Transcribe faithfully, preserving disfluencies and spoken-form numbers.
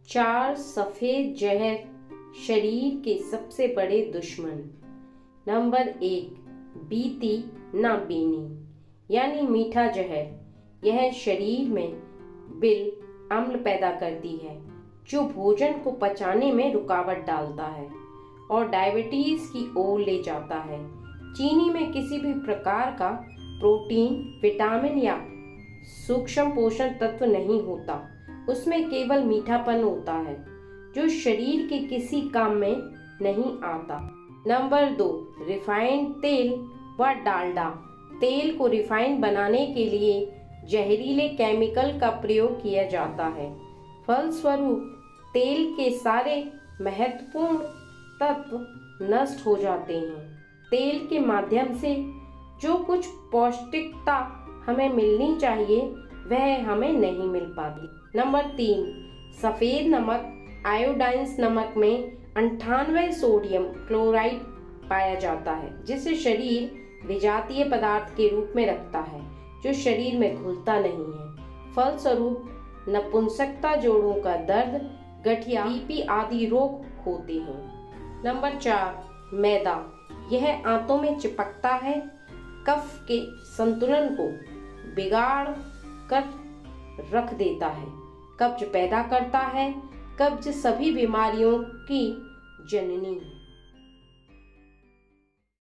चार सफेद जहर शरीर के सबसे बड़े दुश्मन। नंबर एक, बीती ना बीनी यानी मीठा जहर। यह शरीर में बिल अम्ल पैदा करती है जो भोजन को पचाने में रुकावट डालता है और डायबिटीज की ओर ले जाता है। चीनी में किसी भी प्रकार का प्रोटीन, विटामिन या सूक्ष्म पोषण तत्व नहीं होता, उसमें केवल मीठापन होता है जो शरीर के किसी काम में नहीं आता। नंबर दो, रिफाइंड तेल व डालडा। तेल को रिफाइंड बनाने के लिए जहरीले केमिकल का प्रयोग किया जाता है। फलस्वरूप तेल के सारे महत्वपूर्ण तत्व नष्ट हो जाते हैं। तेल के माध्यम से जो कुछ पौष्टिकता हमें मिलनी चाहिए वह हमें नहीं मिल पाती। नंबर तीन, सफेद नमक। आयोडाइंस नमक में अंठानवे सोडियम क्लोराइड पाया जाता है जिसे शरीर विजातीय पदार्थ के रूप में रखता है जो शरीर में घुलता नहीं है। फलस्वरूप नपुंसकता, जोड़ों का दर्द, गठिया, बीपी आदि रोग होते हैं। नंबर चार, मैदा। यह आंतों में चिपकता है, कफ के संतुलन को बिगाड़ कर रख देता है, कब्ज पैदा करता है। कब्ज सभी बीमारियों की जननी है।